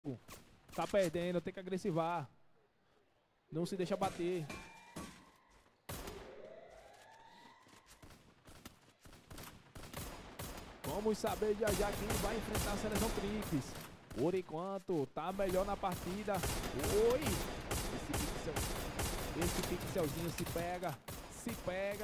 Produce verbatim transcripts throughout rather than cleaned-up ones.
jogo. Tá perdendo, tem que agressivar. Não se deixa bater. Vamos saber já já quem vai enfrentar a seleção Trinques. Por enquanto, tá melhor na partida. Oi! Esse pixel, esse pixelzinho se pega, se pega.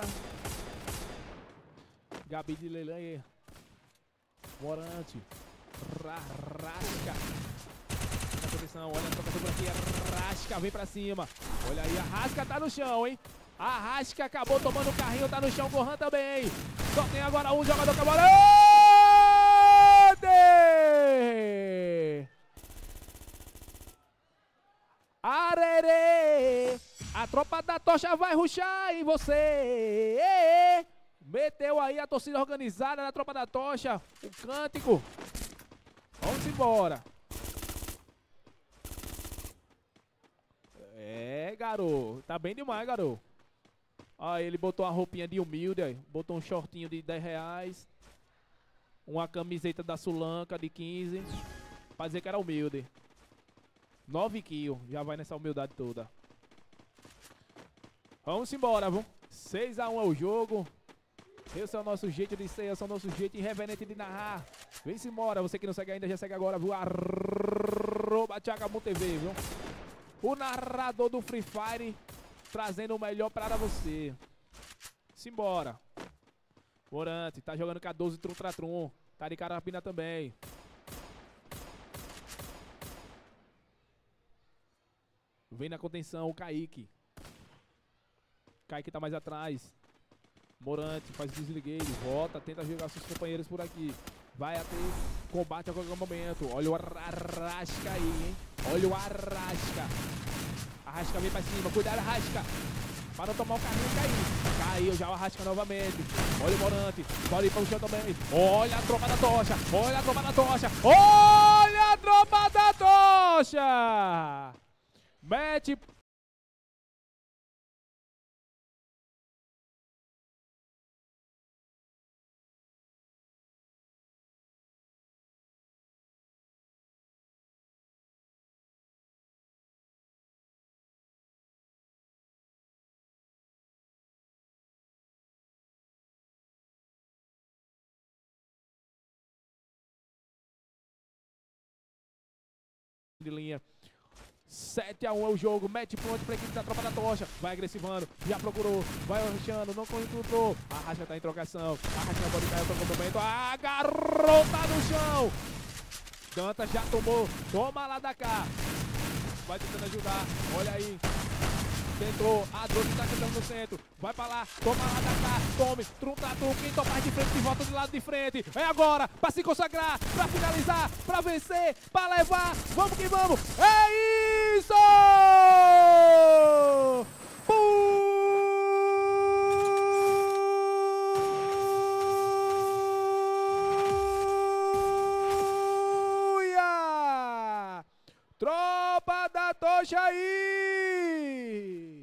Gabi de Leilã. Morante. Rasca. Na posição, olha a trocação por aqui. Rasca, vem pra cima. Olha aí, a Rasca tá no chão, hein? A Rasca acabou tomando o carrinho, tá no chão. Gohan também. Só tem agora um jogador com a bola. Arerê! A tropa da tocha vai rushar em você. Meteu aí a torcida organizada na tropa da tocha. O cântico. Vamos embora. É, garoto. Tá bem demais, garoto. Aí ele botou uma roupinha de humilde. Aí. Botou um shortinho de dez reais. Uma camiseta da Sulanca de quinze. Pra dizer que era humilde. nove quilos. Já vai nessa humildade toda. Vamos embora, vamos. seis a um é o jogo. Esse é o nosso jeito de ser, esse é o nosso jeito irreverente de narrar. Vem-se embora, você que não segue ainda, já segue agora, viu? Arroba Thiago T V, viu? O narrador do Free Fire, trazendo o melhor para você. Simbora. Morante, tá jogando com a doze Trum Tratrum. Tá de carabina também. Vem na contenção, o Kaique. Kaique tá mais atrás. Morante faz desliguei, volta, tenta jogar seus companheiros por aqui. Vai até combate a qualquer momento. Olha o Arrasca aí, hein? Olha o Arrasca. Arrasca vem pra cima, cuidado, Arrasca. Para não tomar o carrinho e cair. Caiu já o Arrasca novamente. Olha o Morante, pode ir para o chão também. Olha a tropa da tocha, olha a tropa da tocha. Olha a tropa da tocha. Mete. De linha. sete a um é o jogo, mete ponte pra equipe da tropa da tocha. Vai agressivando, já procurou, vai arrochando, não encontrou. A Rasca tá em trocação, a Rasca pode cair para o momento. Agarrou, tá no chão. Dantas já tomou, toma lá da cá. Vai tentando ajudar, olha aí. Tentou, a Doce tá tentando no centro. Vai pra lá, toma lá da cá. Tome, trum, tá, trum. Quem tomar de frente, volta do lado de frente. É agora, pra se consagrar, pra finalizar, pra vencer, pra levar. Vamos que vamos. É isso! Puia! Tropa da tocha aí!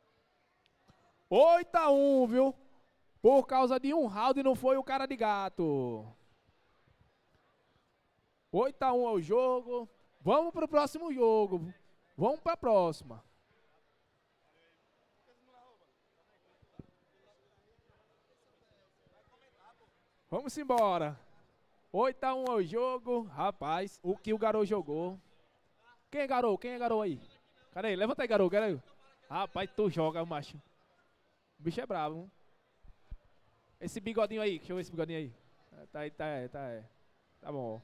oito a um, viu? Por causa de um round não foi o cara de gato. oito a um é o jogo. Vamos pro próximo jogo. Vamos pra próxima. Vamos embora. oito a um é o jogo. Rapaz, o que o garoto jogou. Quem é garoto? Quem é garoto aí? Cadê aí? Levanta aí, garoto. Cadê aí? Rapaz, tu joga, macho. O bicho é bravo, hein? Esse bigodinho aí, deixa eu ver esse bigodinho aí. Tá aí, tá aí, tá aí. Tá bom.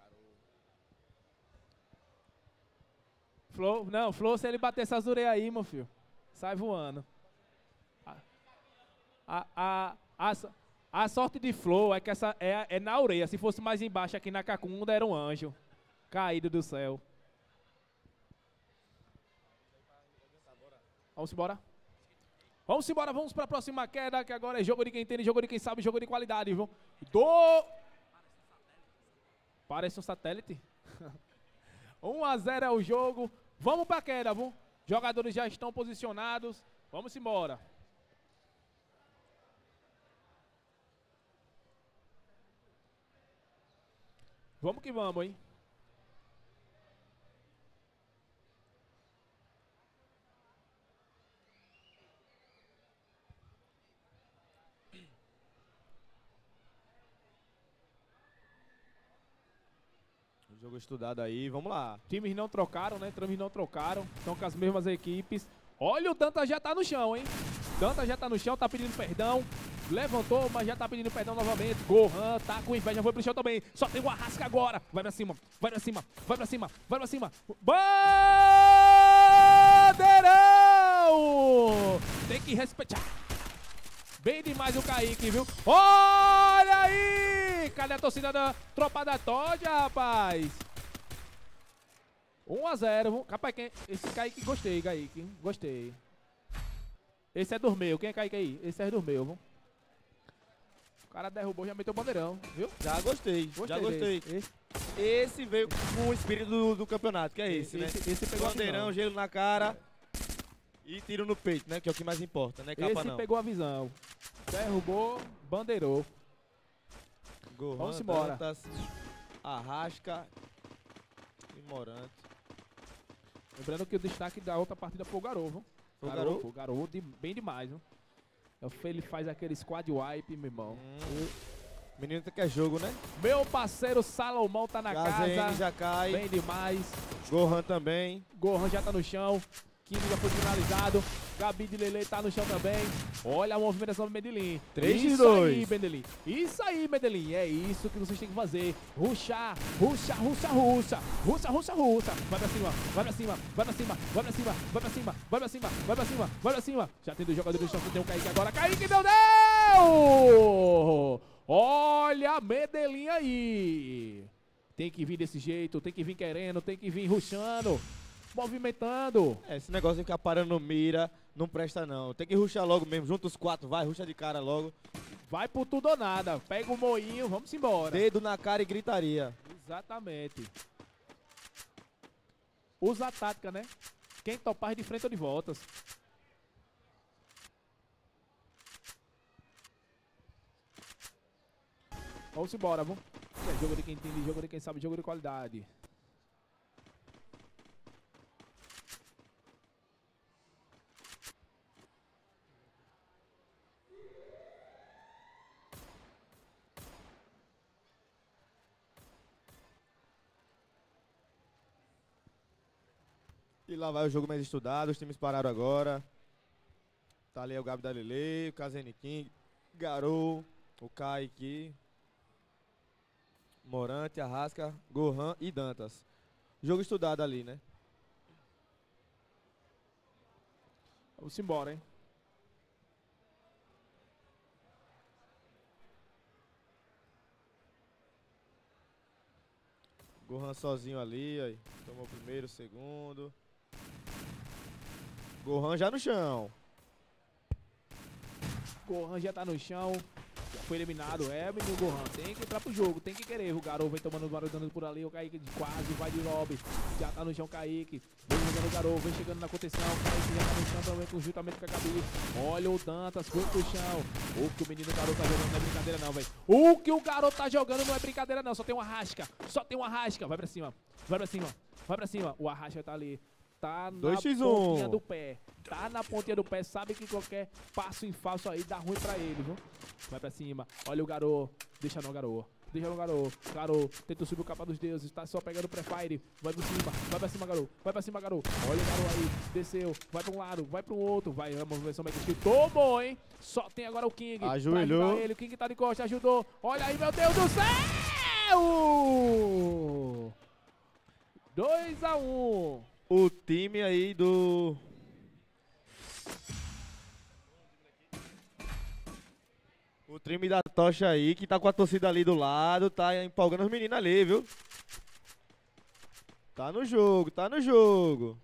Flow, não, Flow, se ele bater essas orelhas aí, meu filho, sai voando. A, a, a, a, a sorte de Flow é que essa é, é na orelha. Se fosse mais embaixo aqui na cacunda, era um anjo caído do céu. Vamos embora? Vamos embora, vamos para a próxima queda, que agora é jogo de quem entende, jogo de quem sabe, jogo de qualidade, viu? Do... Parece um satélite. um a zero é o jogo. Vamos para a queda, viu? Jogadores já estão posicionados. Vamos embora. Vamos que vamos, hein? Jogo estudado aí, vamos lá. Times não trocaram, né? Times não trocaram. Estão com as mesmas equipes. Olha, o Dantas já tá no chão, hein? Dantas já tá no chão, tá pedindo perdão. Levantou, mas já tá pedindo perdão novamente. Gohan tá com inveja, foi pro chão também. Só tem o Arrasca agora. Vai pra cima, vai pra cima, vai pra cima, vai pra cima. Bandeirão! Tem que respeitar. Bem demais o Kaique, viu? Olha aí! Cadê a torcida da Tropa da Tocha, rapaz? um a zero. Rapaz, quem... esse Kaique, gostei, Kaique. Gostei. Esse é dos meus. Quem é Kaique aí? Esse é dos meus, viu? O cara derrubou, já meteu o bandeirão, viu? Já gostei, Gostei já gostei. desse. Esse, Esse veio com o espírito do, do campeonato, que é esse, né? esse, esse pegou a Bandeirão, visão. gelo na cara e tiro no peito, né? Que é o que mais importa, né? Capa Esse não. pegou a visão. Derrubou, bandeirou. Gohan, Vamos embora. Dantas, Arrasca e Morante. Lembrando que o destaque da outra partida foi o Garou, viu? Foi o Garou? Garou? Foi o Garou de, bem demais, viu? Ele faz aquele squad wipe, meu irmão. Hum. Menino que quer jogo, né? Meu parceiro Salomão tá na K Z N casa. já cai. Bem demais. Gohan também. Gohan já tá no chão. King já foi finalizado. Gabi de Lele tá no chão também. Olha a movimentação do Medellín. três de Isso dois. aí, Medellín. Isso aí, Medellín. É isso que vocês têm que fazer. Ruxa, ruxa, ruxa, ruxa. Ruxa, ruxa, ruxa. Vai pra cima, vai pra cima, vai pra cima, vai pra cima, vai pra cima, vai pra cima, vai pra cima, vai pra cima. Já tem dois jogadores no chão. Tem o Kaique agora. Kaique deu, deu! Olha a Medellín aí. Tem que vir desse jeito, tem que vir querendo, tem que vir ruxando. Movimentando. É, esse negócio de ficar parando mira não presta não. Tem que ruxar logo mesmo, junta os quatro, vai, ruxa de cara logo. Vai por tudo ou nada. Pega o moinho, vamos embora. Dedo na cara e gritaria. Exatamente. Usa a tática, né? Quem topar de frente ou de voltas. Vamos embora, vamos. É jogo de quem entende, jogo de quem sabe, jogo de qualidade. E lá vai o jogo mais estudado, os times pararam agora. Tá ali o Gabi da Lele, o K Z N King, Garou, o Kaique, Morante, Arrasca, Gohan e Dantas. Jogo estudado ali, né? Vamos embora, hein? Gohan sozinho ali, aí. Tomou o primeiro, o segundo. Gohan já no chão. Gohan já tá no chão. Já foi eliminado. É, menino Gohan. Tem que entrar pro jogo. Tem que querer. O Garou vem tomando o barulho por ali. O Kaique quase vai de lobby. Já tá no chão, Kaique. Vem jogando o Garou. Vem chegando na contenção. Kaique já tá no chão também, conjuntamente com a Gabi. Olha o Dantas. Foi pro chão. O que o menino Garou tá jogando não é brincadeira, não, velho. O que o Garou tá jogando não é brincadeira, não. Só tem uma rasca. Só tem uma rasca. Vai pra cima. Vai pra cima. Vai pra cima. O Arrasca tá ali. Tá na dois por um. pontinha do pé. Tá na pontinha do pé. Sabe que qualquer passo em falso aí dá ruim pra ele, viu? Vai pra cima. Olha o Garou. Deixa no Garou. Deixa no Garou. Garou. Tenta subir o capa dos deuses. Tá só pegando o pré-fire. Vai pra cima. Vai pra cima, Garou. Vai pra cima, Garou. Olha o Garou aí. Desceu. Vai pra um lado. Vai pro outro. Vai. A movimentação Mac Skill. Tomou, hein? Só tem agora o King. Ajoelhou. Pra ajudar ele. O King tá de costa. Ajudou. Olha aí, meu Deus do céu! dois a um. O time aí do... O time da Tocha aí, que tá com a torcida ali do lado, tá empolgando os meninos ali, viu? Tá no jogo, tá no jogo.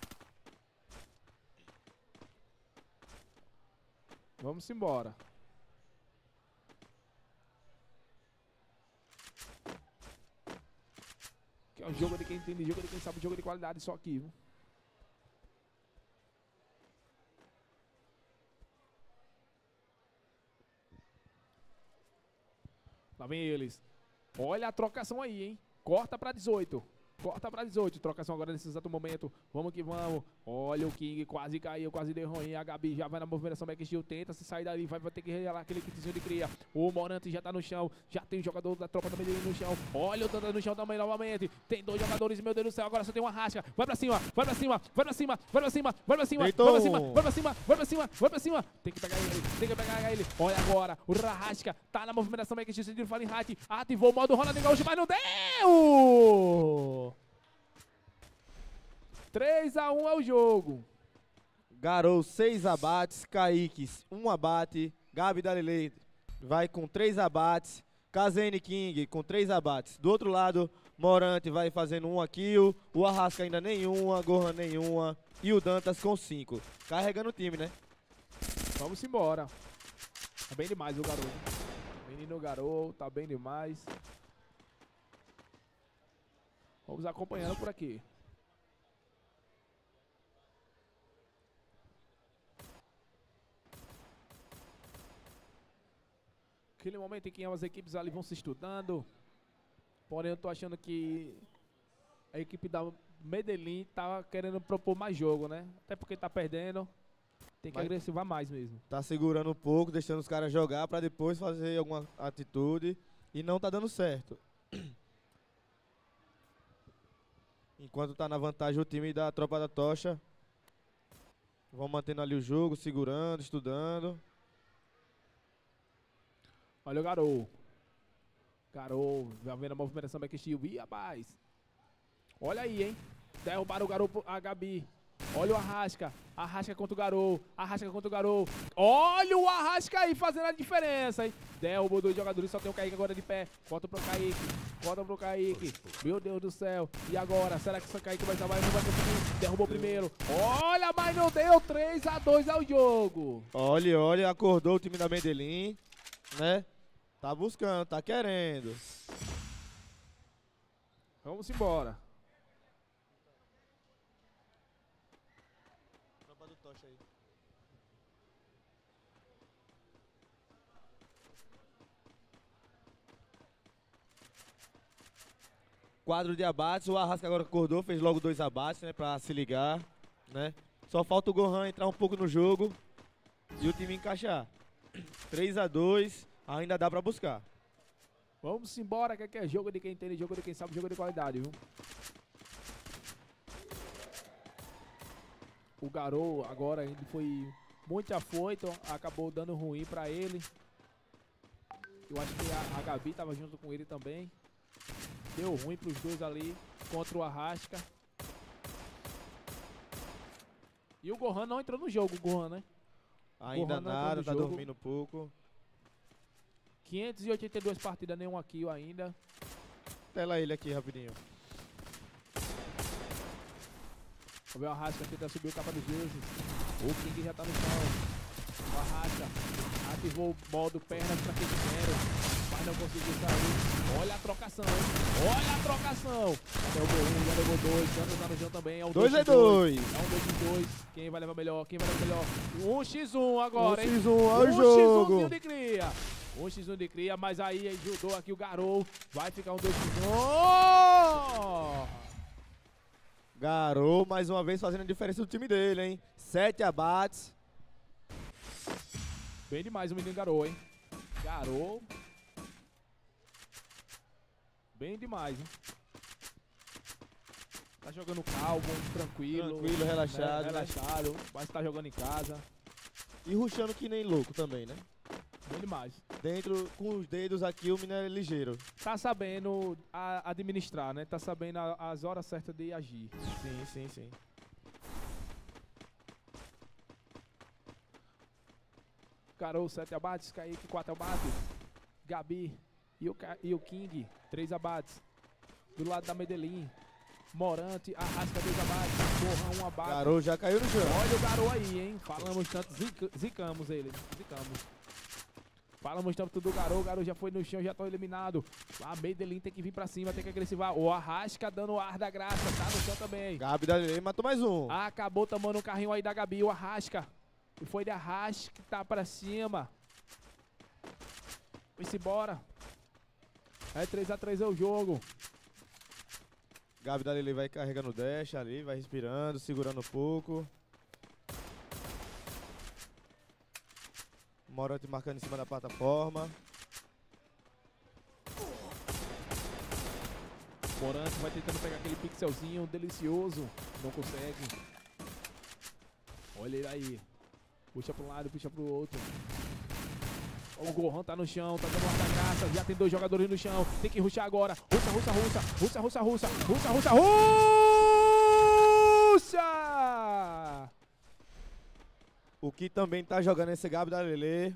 Vamos embora. Que é o jogo de quem entende, jogo de quem sabe, jogo de qualidade só aqui, viu? Lá vem eles. Olha a trocação aí, hein? Corta pra dezoito. Corta pra dezoito. Trocação agora nesse exato momento. Vamos que vamos. Olha o King. Quase caiu. Quase deu ruim. A Gabi já vai na movimentação. Backsteel tenta se sair dali. Vai, vai ter que relar aquele kitzinho de cria. O Morante já tá no chão. Já tem o jogador da tropa também no chão. Olha o Dantas no chão também novamente. Tem dois jogadores. Meu Deus do céu. Agora só tem uma rasca. Vai pra cima. Vai pra cima. Vai pra cima. Vai pra cima. Vai pra cima. Vai pra cima. Vai pra cima. Vai pra cima. Vai pra cima. Tem que pegar ele. Tem que pegar ele. Olha agora. O Rahasca tá na movimentação. Backsteel de Fahrenheit. Ativou o modo Ronaldinho Gaúcho. Mas não deu. três a um é o jogo. Garou seis abates, Kaique um abate, Gabi Dalilei vai com três abates, Kazene King com três abates. Do outro lado, Morante vai fazendo uma kill, o Arrasca ainda nenhuma, Gohan nenhuma e o Dantas com cinco. Carregando o time, né? Vamos embora. Tá bem demais o garoto. Menino garoto, tá bem demais. Vamos acompanhando por aqui. Aquele momento em que as equipes ali vão se estudando. Porém, eu tô achando que a equipe da Medellín tá querendo propor mais jogo, né? Até porque tá perdendo. Tem que Mas agressivar mais mesmo. tá segurando um pouco, deixando os caras jogar pra depois fazer alguma atitude. E não tá dando certo. Enquanto tá na vantagem o time da Tropa da Tocha. Vão mantendo ali o jogo, segurando, estudando. Olha o Garou. Garou, já vendo a movimentação backsteel. Ih, rapaz. Olha aí, hein. Derrubaram o Garou, a Gabi. Olha o Arrasca. Arrasca contra o Garou. Arrasca contra o Garou. Olha o Arrasca aí fazendo a diferença, hein. Derrubou dois jogadores, só tem o Kaique agora de pé. Corta pro Kaique. Corta pro Kaique. Meu Deus do céu. E agora? Será que esse Kaique vai salvar? Não vai conseguir. Derrubou primeiro. Olha, mas não deu. três a dois ao jogo. Olha, olha, acordou o time da Medellín, né? Tá buscando, tá querendo. Vamos embora. Tropa do Tocha aí. Quadro de abates, o Arrasca agora acordou, fez logo dois abates, né, pra se ligar, né? Só falta o Gohan entrar um pouco no jogo e o time encaixar. três a dois, ainda dá pra buscar. Vamos embora, que aqui é jogo de quem entende, jogo de quem sabe, jogo de qualidade, viu? O Garou agora ele foi muito afoito, acabou dando ruim pra ele. Eu acho que a, a Gabi tava junto com ele também. Deu ruim pros dois ali contra o Arrasca. E o Gohan não entrou no jogo, o Gohan, né? Ainda Gohan não entrou nada, no tá jogo. dormindo um pouco. quinhentas e oitenta e duas partidas, nenhuma kill ainda. Tela ele aqui rapidinho. Vamos ver o Arrasca tenta subir o capa dos deuses. O King já tá no chão. O Arrasca ativou o modo pernas pra quem quer. Mas não conseguiu sair. Olha a trocação, hein? Olha a trocação. Já derrubou um, já derrubou dois. Já tá no chão também. É um dois a dois. É um dois x dois. Quem vai levar melhor? Quem vai levar melhor? um x um agora, hein? um x um, olha o um jogo. x um de cria. um x um de cria, mas aí ajudou aqui o Garou. Vai ficar um dois x um. Oh! Garou mais uma vez fazendo a diferença do time dele, hein? Sete abates. Bem demais o menino Garou, hein? Garou. Bem demais, hein? Tá jogando calmo, tranquilo. Tranquilo, relaxado, né? né? Relaxado, mas tá jogando em casa. E rushando que nem louco também, né? Bem demais. Dentro, com os dedos aqui, o menino é ligeiro. Tá sabendo a, administrar, né? Tá sabendo a, as horas certas de agir. Sim, sim, sim. Garou, sete abates. Kaique, quatro abates. Gabi e o, Ca- e o King, três abates. Do lado da Medellín. Morante, Arrasca, dois abates. Borrão, um abate. Garou já caiu no chão. Olha o Garou aí, hein? Falamos tanto, zica- zicamos ele. Zicamos. Falamos tanto do Garou, o Garou já foi no chão, já tá eliminado. A Medellín tem que vir pra cima, tem que agressivar. O Arrasca dando ar da graça, tá no chão também. Gabi Dalilei matou mais um. Acabou tomando um carrinho aí da Gabi, o Arrasca. E foi de Arrasca que tá pra cima. Foi-se embora. É três a três é o jogo. Gabi da Lele vai carregando o dash ali, vai respirando, segurando um pouco. Morante marcando em cima da plataforma. Morante vai tentando pegar aquele pixelzinho delicioso. Não consegue. Olha ele aí. Puxa para um lado, puxa para o outro. O Gohan tá no chão, tá dando uma da graça. Já tem dois jogadores no chão. Tem que rushar agora. Russa, russa, russa. Russa, russa, russa. Russa, russa, russa! O que também tá jogando esse Gabi da Lele.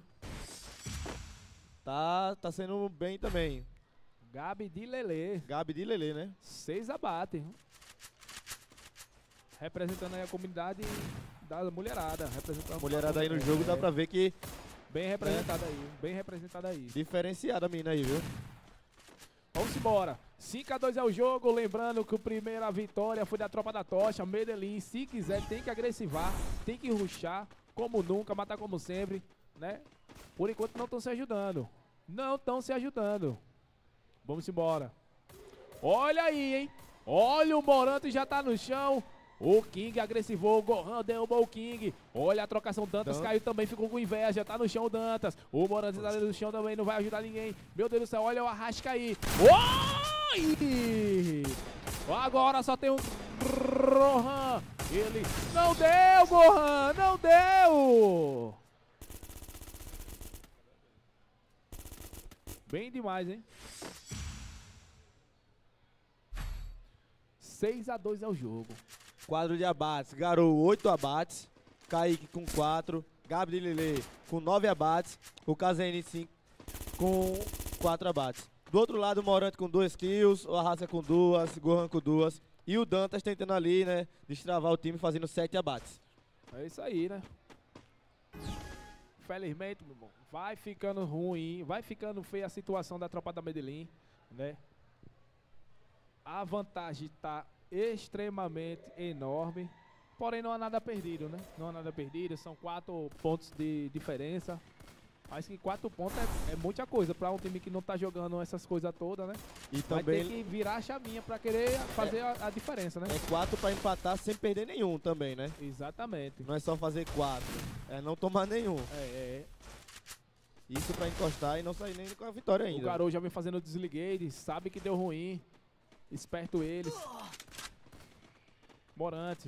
Tá, tá sendo bem também. Gabi de Lele. Gabi de Lele, né? Seis abate. Representando aí a comunidade da mulherada. Representando a mulherada aí no jogo, dá pra ver que... Bem representada aí, bem representada aí. Diferenciada a mina aí, viu? Vamos embora. cinco a dois é o jogo. Lembrando que a primeira vitória foi da Tropa da Tocha. Medellín, se quiser, tem que agressivar, tem que rushar, como nunca, matar como sempre, né? Por enquanto não estão se ajudando. Não estão se ajudando. Vamos embora. Olha aí, hein? Olha, o Morante já tá no chão. O King agressivou, o Gohan derrubou o King. Olha a trocação, Dantas Dan. caiu também, ficou com inveja. Tá no chão o Dantas. O Morante tá no chão também, não vai ajudar ninguém. Meu Deus do céu, olha o Arrasca aí. Oi! Agora só tem o Gohan. Ele não deu, Gohan, não deu. Bem demais, hein? seis a dois é o jogo. Quadro de abates, Garou oito abates, Kaique com quatro, Gabi de Lele com nove abates, o K Z N cinco com quatro abates. Do outro lado, o Morante com duas kills, o Arrasca com duas, Gohan com duas e o Dantas tentando ali, né, destravar o time fazendo sete abates. É isso aí, né? Felizmente, meu irmão, vai ficando ruim, vai ficando feia a situação da Tropa da Medellín, né? A vantagem está extremamente enorme, porém não há nada perdido, né? Não há nada perdido, são quatro pontos de diferença. Acho que quatro pontos é, é muita coisa para um time que não tá jogando essas coisas todas, né? E vai também ter que virar a chavinha para querer fazer é, a, a diferença, né? É quatro para empatar sem perder nenhum também, né? Exatamente. Não é só fazer quatro, é não tomar nenhum. É, é. Isso para encostar e não sair nem com a vitória ainda. O Garou já vem fazendo o desliguei, sabe que deu ruim. Esperto eles. Morante.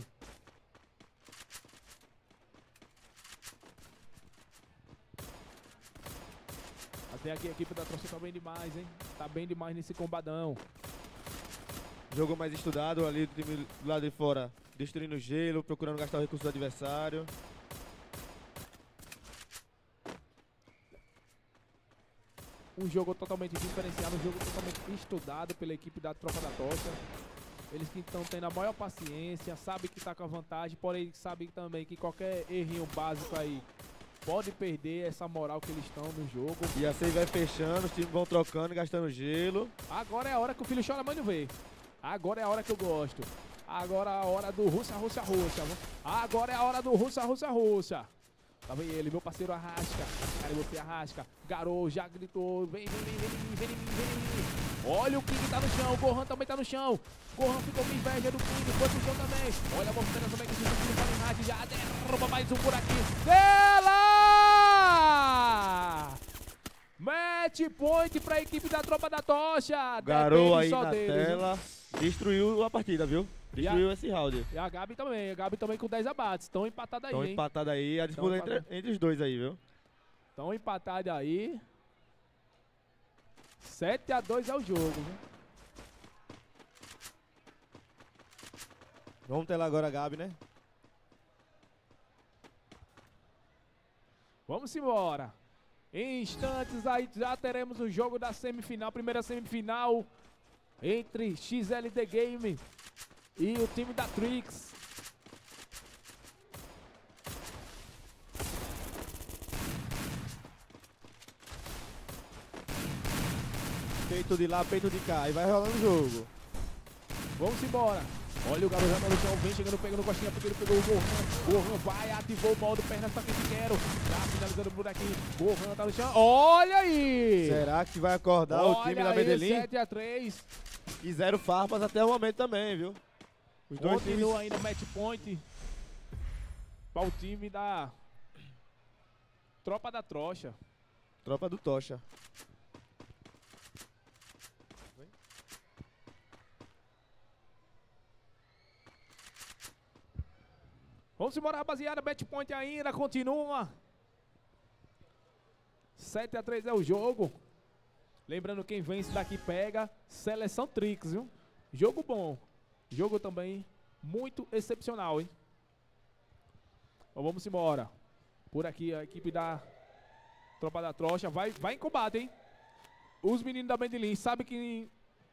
Até aqui a equipe da Tocha tá bem demais, hein? Tá bem demais nesse combadão. Jogo mais estudado ali do time do lado de fora. Destruindo o gelo, procurando gastar o recurso do adversário. Um jogo totalmente diferenciado, um jogo totalmente estudado pela equipe da Tropa da Tocha. Eles que estão tendo a maior paciência, sabem que tá com a vantagem, porém sabem também que qualquer errinho básico aí pode perder essa moral que eles estão no jogo. E assim vai fechando, os times vão trocando, gastando gelo. Agora é a hora que o filho chora, mãe não vê. Agora é a hora que eu gosto. Agora é a hora do Rússia, Rússia, Rússia. Agora é a hora do Rússia, Rússia, Rússia. Lá vem ele, meu parceiro Arrasca. Cara, você Arrasca. Garou, já gritou. Vem, vem, vem, vem, vem, vem, vem, vem. Olha o King tá no chão, o Gohan também tá no chão. Gohan ficou com inveja do King, foi pro chão também. Olha a movimentação também que o King tá no rádio. Já derruba mais um por aqui. Dela! Match point pra equipe da Tropa da Tocha. Garou aí só na deles, tela. Hein? Destruiu a partida, viu? Destruiu a, esse round. E a Gabi também. A Gabi também com dez abates. Estão empatados aí, Estão hein? empatados aí. A disputa entre, entre os dois aí, viu? Estão empatados aí. sete a dois é o jogo, viu? Vamos ter lá agora a Gabi, né? Vamos embora. Em instantes aí já teremos o jogo da semifinal. Primeira semifinal entre X L D Game e o time da Trix. Peito de lá, peito de cá. E vai rolando o jogo. Vamos embora. Olha o garoto já no chão, vem chegando, pegando costinha, porque ele pegou o Gohan. Gohan vai, ativou o modo pernas pra quem te quero. Já finalizando por aqui. Gohan tá no chão. Olha aí! Será que vai acordar Olha o time da aí, Medellín? sete a três. E zero farpas até o momento também, viu? Os dois times... Continua ainda match point para o time da Tropa da Trocha. Tropa do Tocha. Vamos embora, rapaziada. Match point ainda continua. sete a três é o jogo. Lembrando, quem vence daqui pega Seleção Trix, viu? Jogo bom. Jogo também muito excepcional, hein? Então vamos embora. Por aqui a equipe da Tropa da Trocha vai, vai em combate, hein? Os meninos da Medellín sabem que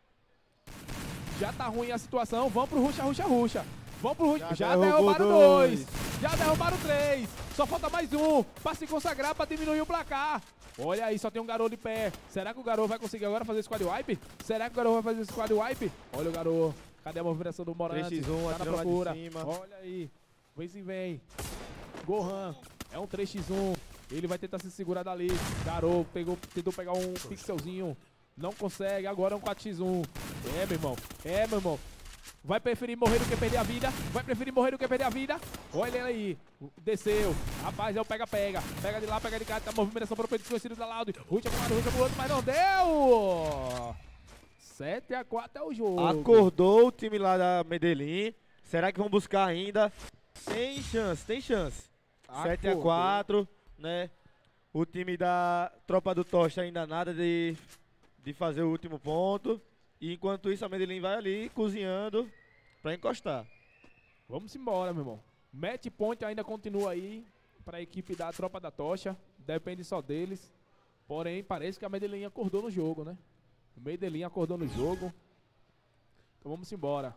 já tá ruim a situação. Vamos pro ruxa, ruxa, ruxa. Vamos pro ruxa. Já, já derrubaram dois. Já derrubaram três. Só falta mais um pra se consagrar, pra diminuir o placar. Olha aí, só tem um garoto de pé. Será que o garoto vai conseguir agora fazer squad wipe? Será que o garoto vai fazer squad wipe? Olha o garoto. Cadê a movimentação do Morante? três por um, tá na procura. Olha aí. Vem se vem. Gohan. É um três por um. Ele vai tentar se segurar dali. Garoto pegou, tentou pegar um pixelzinho. Não consegue. Agora é um quatro por um. É, meu irmão. É, meu irmão. Vai preferir morrer do que perder a vida. Vai preferir morrer do que perder a vida. Olha ele aí. Desceu. Rapaz, é o pega-pega. Pega de lá, pega de cá. Tá movimentação para o peito desconhecido da Loud. Ruxa para um lado, ruxa pro outro, mas não deu. sete a quatro é o jogo. Acordou o time lá da Medellín. Será que vão buscar ainda? Tem chance, tem chance. sete a quatro, né? O time da Tropa do Tocha ainda nada de, de fazer o último ponto. E enquanto isso a Medellín vai ali cozinhando pra encostar. Vamos embora, meu irmão. Match point ainda continua aí pra equipe da Tropa da Tocha. Depende só deles. Porém, parece que a Medellín acordou no jogo, né? O Medellín acordou no jogo. Então vamos embora.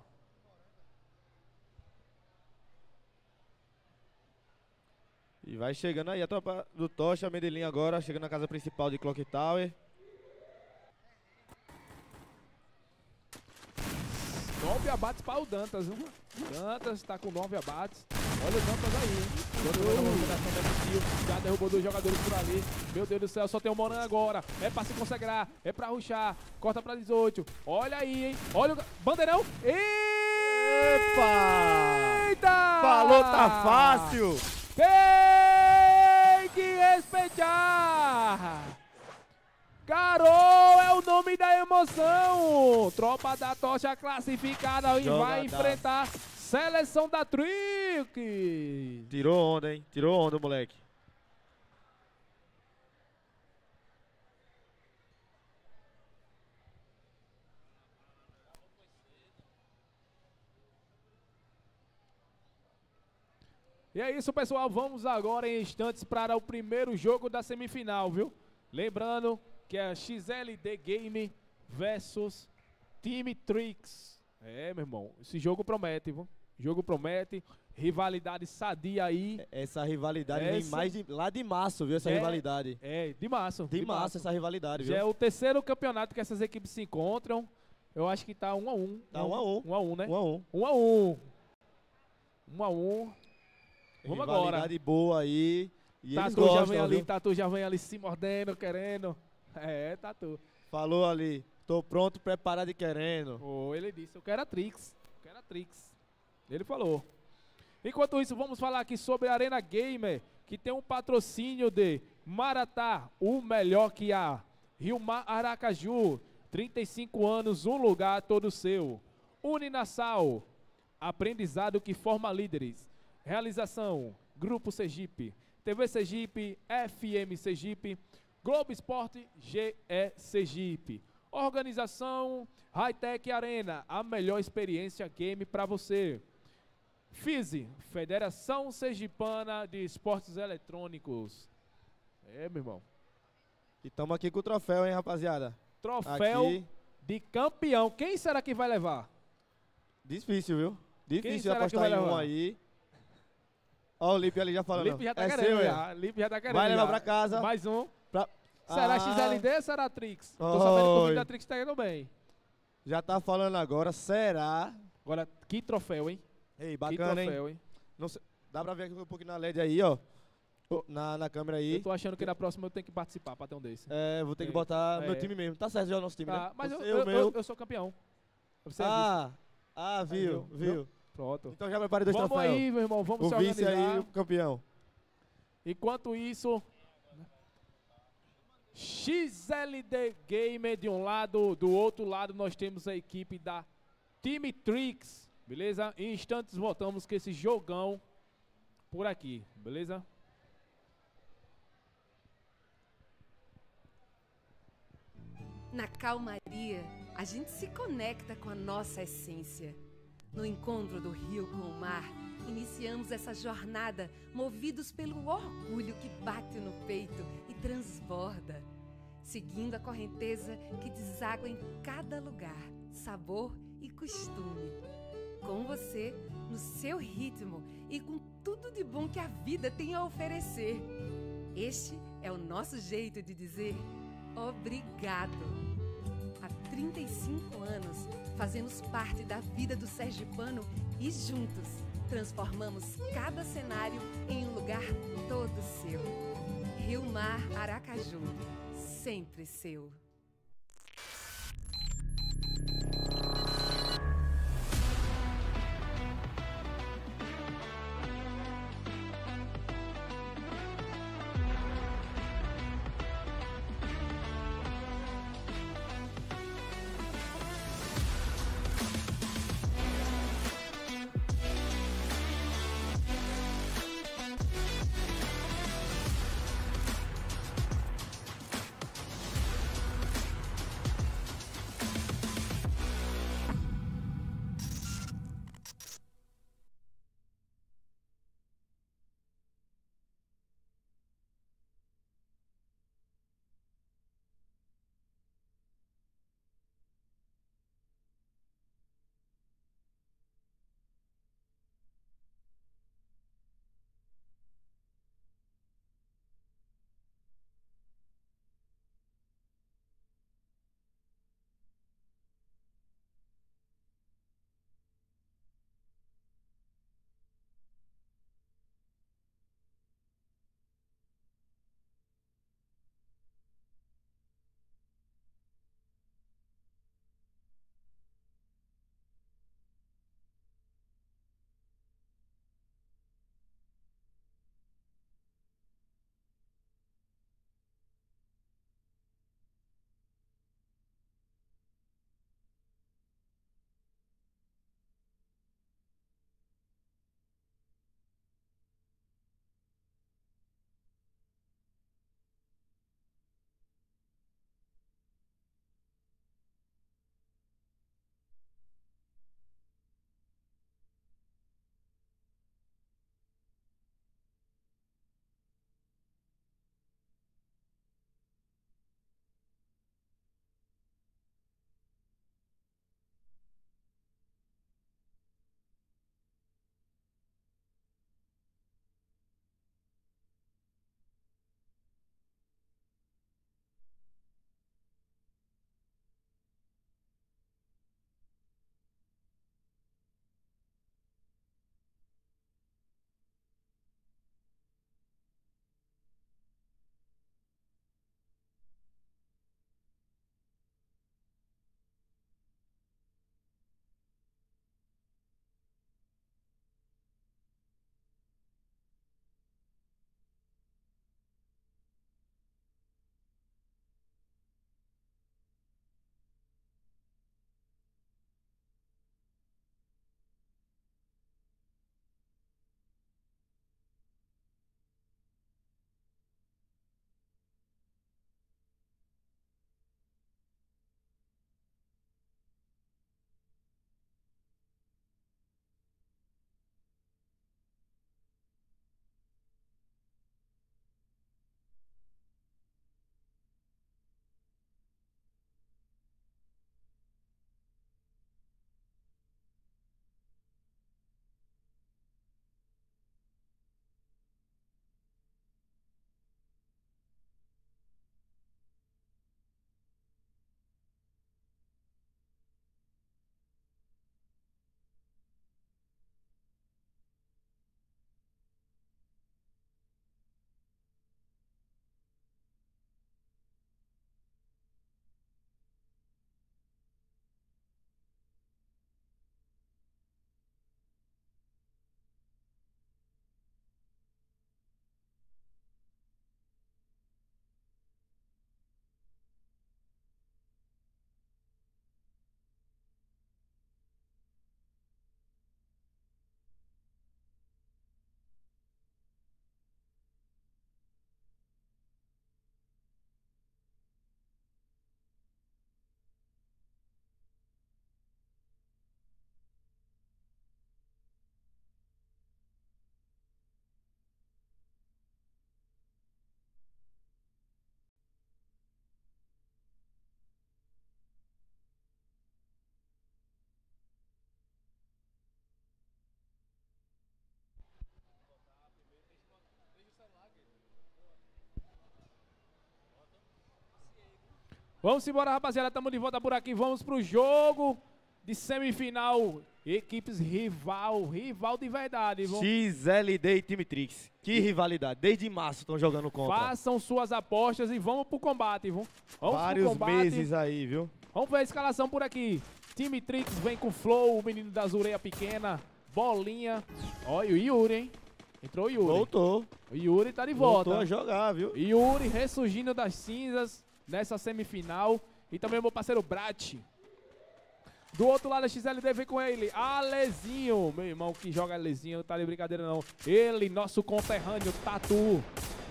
E vai chegando aí a Tropa do Tocha, a Medellín agora, chegando na casa principal de Clock Tower. nove abates para o Dantas, viu? Dantas tá com nove abates. Olha o Dantas aí, hein? Já derrubou dois jogadores por ali. Meu Deus do céu, só tem o Moran agora. É pra se consagrar, é pra rushar. Corta pra dezoito. Olha aí, hein? Olha o... Bandeirão. Epa! Eita! Falou, tá fácil! Tem que respeitar! Garou é o nome da emoção! Tropa da Tocha classificada e vai enfrentar Seleção da Trix! Tirou onda, hein? Tirou onda, moleque. E é isso, pessoal. Vamos agora em instantes para o primeiro jogo da semifinal, viu? Lembrando que é X L D Game versus Time Trix. É, meu irmão, esse jogo promete, viu? Jogo promete, rivalidade sadia aí. Essa rivalidade essa... vem mais de, lá de março, viu? Essa é, rivalidade. É, de março. De, de março, março essa rivalidade, viu? Já é o terceiro campeonato que essas equipes se encontram. Eu acho que tá um a um. Tá um a um. Um a um, né? Um a um. Um a um. Um a um. Vamos agora. Rivalidade boa aí. E Tatu gostam, já vem ali, viu? Tatu já vem ali se mordendo, querendo. É, Tatu. Falou ali, tô pronto, preparado e querendo. Oh, ele disse, eu quero a Trix. Eu quero a Trix. Ele falou. Enquanto isso, vamos falar aqui sobre a Arena Gamer, que tem um patrocínio de Maratá, o melhor que há. Rio Mar Aracaju, trinta e cinco anos, um lugar todo seu. Uninassal, aprendizado que forma líderes. Realização, Grupo Sergipe, T V Sergipe, F M Sergipe, Globo Esporte, G E Sergipe. Organização, Hightech Arena, a melhor experiência game para você. FISE, Federação Sergipana de Esportes Eletrônicos. É, meu irmão. E estamos aqui com o troféu, hein, rapaziada? Troféu aqui. de campeão. Quem será que vai levar? Difícil, viu? Difícil será que apostar vai em um levar? aí. Ó o Lipe ali já falando. Lipe já tá é querendo seu, já. Lipe já tá querendo Vai levar já. pra casa. Mais um. Pra... Será ah, X L D ou será Trix? Tô Oi. sabendo que o vídeo da Trix tá indo bem. Já tá falando agora, será? Agora, que troféu, hein? Ei, Que bacana, troféu, hein? hein? Não sei, dá pra ver aqui um pouquinho na L E D aí, ó. Na, na câmera aí. Eu tô achando que na próxima eu tenho que participar pra ter um desse. É, vou ter É, que botar é. meu time mesmo. Tá certo já o nosso time, Tá, né? mas eu, Você, eu, o meu. eu, eu sou campeão. Você Ah, ah, viu, viu, viu. Pronto. Então já prepare dois Vamos troféus. aí, meu irmão, vamos O se vice organizar. aí, o campeão. Enquanto isso, X L D Gamer de um lado, do outro lado nós temos a equipe da Team Trix, beleza? Em instantes voltamos com esse jogão por aqui, beleza? Na calmaria, a gente se conecta com a nossa essência. No encontro do rio com o mar, iniciamos essa jornada movidos pelo orgulho que bate no peito e transborda, seguindo a correnteza que deságua em cada lugar, sabor e costume. Com você, no seu ritmo e com tudo de bom que a vida tem a oferecer. Este é o nosso jeito de dizer obrigado. Há trinta e cinco anos, fazemos parte da vida do sergipano e juntos transformamos cada cenário em um lugar todo seu. Rio Mar Aracaju, sempre seu. Vamos embora, rapaziada. Tamo de volta por aqui. Vamos pro jogo de semifinal. Equipes rival, rival de verdade. Vamos... X L D e Time Trix. Que rivalidade. Desde março estão jogando contra. Façam suas apostas e vamos pro combate. Vamos, vamos Vários pro combate. meses aí, viu? Vamos ver a escalação por aqui. Time Trix vem com Flow, o menino das orelhas pequena. Bolinha. Olha o Yuri, hein? Entrou o Yuri. Voltou. O Yuri tá de volta. Voltou a jogar, viu? Yuri ressurgindo das cinzas nessa semifinal. E também o meu parceiro Brat. Do outro lado, a X L D vem com ele, Alezinho. Meu irmão que joga Alezinho, tá de brincadeira não. Ele, nosso conterrâneo, Tatu.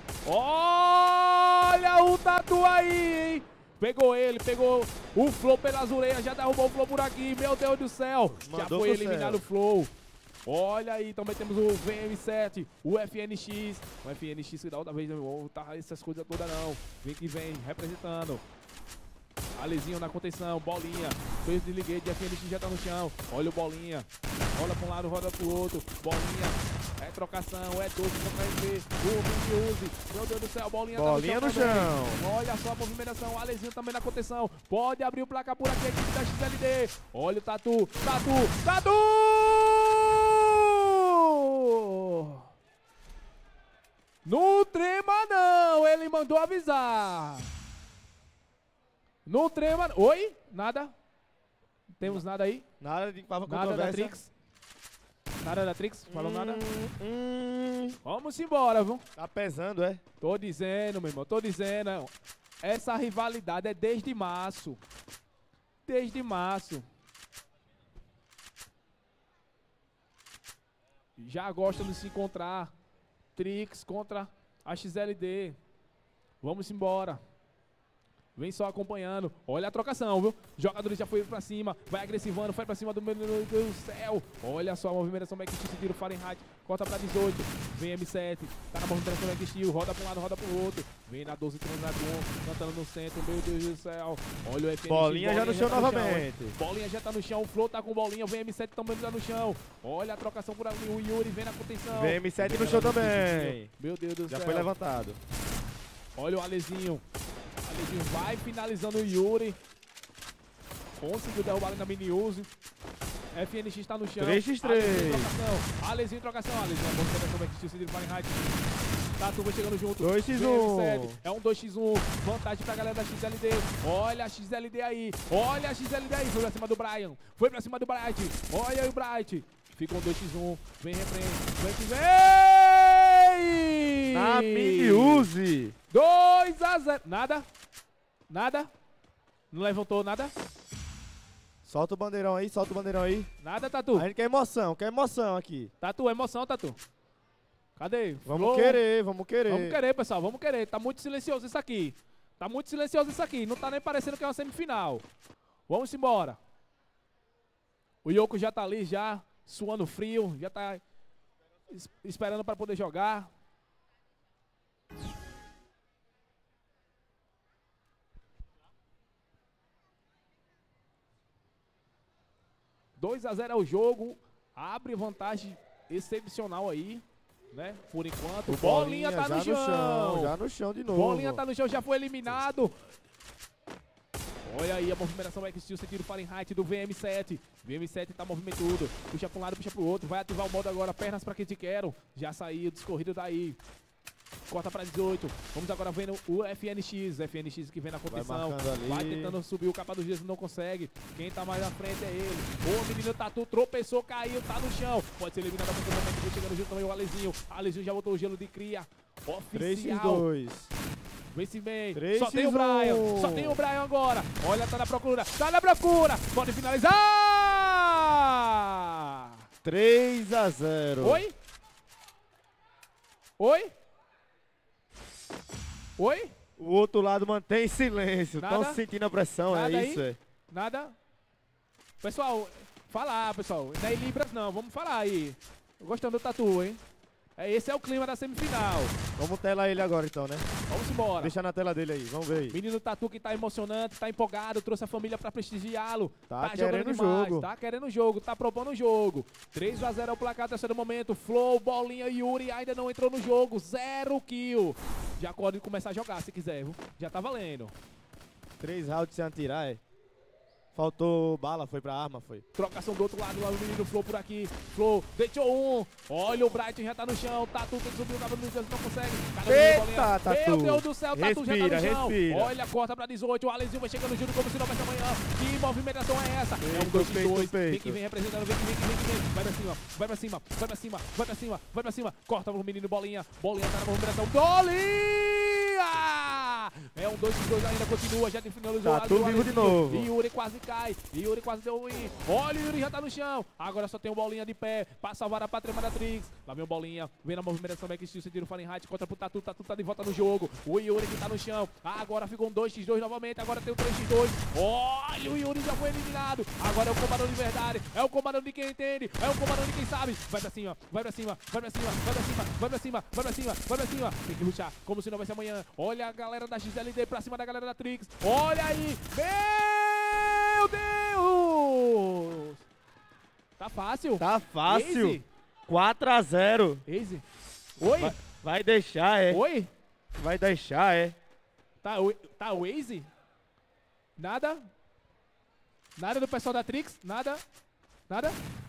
Olha o Tatu aí, hein? Pegou ele, pegou o Flow pelas orelhas, já derrubou o Flow por aqui. Meu Deus do céu. Mandou já foi eliminado céu. o Flow. Olha aí, também temos o V M sete, o F N X. O F N X que da outra vez não tá essas coisas todas não. Vem que vem, representando. Alezinho na contenção, Bolinha. Fez desliguei de F N X, já tá no chão. Olha o Bolinha. Rola pra um lado, rola pro outro. Bolinha. É trocação, é doce contra R P. O Use. Meu Deus do céu, Bolinha, Bolinha tá no no chão. chão. Também. Olha só a movimentação. Alezinho também na contenção. Pode abrir o placar por aqui, a equipe da X L D. Olha o Tatu. Tatu. Tatu! Não trema não, ele mandou avisar. Não trema. Oi? Nada? Temos nada aí? Nada de pava Nada da controvérsia. Trix? Nada da Trix? Falou Hum, nada? Hum, Vamos embora, viu? tá pesando, é? Tô dizendo, meu irmão, tô dizendo. Essa rivalidade é desde março. Desde março. Já gostam de se encontrar. Trix contra a X L D. Vamos embora. Vem só acompanhando. Olha a trocação, viu? Jogadores já foi pra cima. Vai agressivando. Foi pra cima do meu Deus do céu. Olha só a movimentação Max Steel. Tira o Fahrenheit. Corta pra dezoito. Vem M sete. Tá na movimentação Max Steel. Roda pra um lado, roda pro outro. Vem na doze, um. Cantando no centro. Meu Deus do céu. Olha o F N X. Bolinha já no chão tá no novamente. chão. Bolinha já tá no chão. O Flow tá com bolinha. Vem M sete também já no chão. Olha a trocação por ali. O Yuri vem na contenção. Vem M sete Vem no chão ela também. Meu Deus do Já céu. foi levantado. Olha o Alezinho. Alezinho vai finalizando o Yuri. Conseguiu derrubar ali na mini-use. F N X tá no chão. três por três. Alezinho em trocação. Alezinho em trocação. Alezinho a movimentação vai que se Fahrenheit. Tatu vai chegando junto. dois por um. É um dois por um. Vantagem pra galera da X L D. Olha a X L D aí. Olha a X L D aí. Foi pra cima do Brian. Foi pra cima do Bright. Olha aí o Bright. Fica um dois por um. Vem, reprende. Vem que vem. Na mini-use. dois a zero. Nada? Nada? Não levantou nada? Solta o bandeirão aí, solta o bandeirão aí. Nada, Tatu? A gente quer emoção, quer emoção aqui. Tatu, emoção, Tatu. Cadê? Vamos Flow? querer, vamos querer. Vamos querer, pessoal, vamos querer. Tá muito silencioso isso aqui. Tá muito silencioso isso aqui. Não tá nem parecendo que é uma semifinal. Vamos embora. O Yoko já tá ali, já suando frio. Já tá es- esperando para poder jogar. dois a zero é o jogo. Abre vantagem excepcional aí, né? Por enquanto. O Bolinha tá já no chão. Já no chão de novo. Bolinha tá no chão, já foi eliminado. Olha aí a movimentação Max Steel, sentido Fahrenheit do V M sete. V M sete tá movimentando. Puxa pra um lado, puxa pro outro. Vai ativar o modo agora. Pernas pra quem te quero. Já saiu, descorrido daí. Corta pra dezoito. Vamos agora vendo o F N X. F N X que vem na contenção. marcando ali. Vai tentando subir o capa dos dias, não consegue. Quem tá mais à frente é ele. O menino Tatu tropeçou, caiu, tá no chão. Pode ser eliminado a qualquer momento. Vem chegando junto também o Alezinho. Alezinho já botou o gelo de cria. três por Oficial. dois. Vem se bem. três Só tem o por um. Brian. Só tem o Brian agora. Olha, tá na procura. Tá na procura. Pode finalizar. três a zero. Oi? Oi? Oi? O outro lado mantém silêncio. Nada? Estão sentindo a pressão, Nada é aí? isso, é. Nada? Pessoal, falar, pessoal. Não é em Libras, não. Vamos falar aí. Gostando do Tatu, hein? É, esse é o clima da semifinal. Vamos telar ele agora então, né? Vamos embora. Deixa na tela dele aí, vamos ver aí. Menino Tatu que tá emocionante, tá empolgado, trouxe a família pra prestigiá-lo. Tá jogando querendo o demais, jogo. Tá querendo o jogo, tá propondo o jogo. três a zero é o placar, terceiro momento. Flow, Bolinha e Yuri ainda não entrou no jogo. Zero kill. Já pode começar a jogar se quiser, viu? Já tá valendo. Três rounds sem atirar, é. Faltou bala, foi pra arma, foi. Trocação do outro lado, lá o menino Flow por aqui. Flow, deixou um. Olha o Bright, já tá no chão. Tatu tem que subir o cabo do Deus, não consegue. Cada Eita, Tatu. Meu Deus do céu, Tatu já tá Respira, no chão. respira. Olha, corta pra dezoito. O Alezinho vai chegando junto como se não vai ser amanhã. Que movimentação é essa? É um Peito, dois x dois. peito, peito. Vem que vem representando, vem que vem que vem que vem. Vai pra cima, vai pra cima, vai pra cima, vai pra cima, vai pra cima. Corta pro menino Bolinha. Bolinha tá na movimentação. Bolinha! É um dois x dois ainda, continua, já finalizou. Tá tudo vivo de novo. Yuri quase cai. Yuri quase deu win. Olha, o Yuri já tá no chão. Agora só tem um Bolinha de pé pra salvar a pátria Maratrix. Lá vem o Bolinha. Vem na movimentação backsteel, sentindo o Fahrenheit contra pro Tatu. Tatu tá de volta no jogo. O Yuri que tá no chão. Agora ficou um dois x dois novamente. Agora tem o três x dois. Olha, o Yuri já foi eliminado. Agora é o comandante de verdade. É o comandante de quem entende. É o comandante de quem sabe. Vai pra cima, vai pra cima, vai pra cima, vai pra cima, vai pra cima, vai pra cima, vai pra cima. Tem que lutar como se não vai ser amanhã. Olha a galera da X L D pra cima da galera da Trix. Olha aí. Meu Deus! Tá fácil. Tá fácil. Easy. quatro a zero. Easy. Oi? Vai, vai deixar, é. Oi? Vai deixar, é. Tá, oi- tá o Easy? Nada? Nada do pessoal da Trix? Nada? Nada?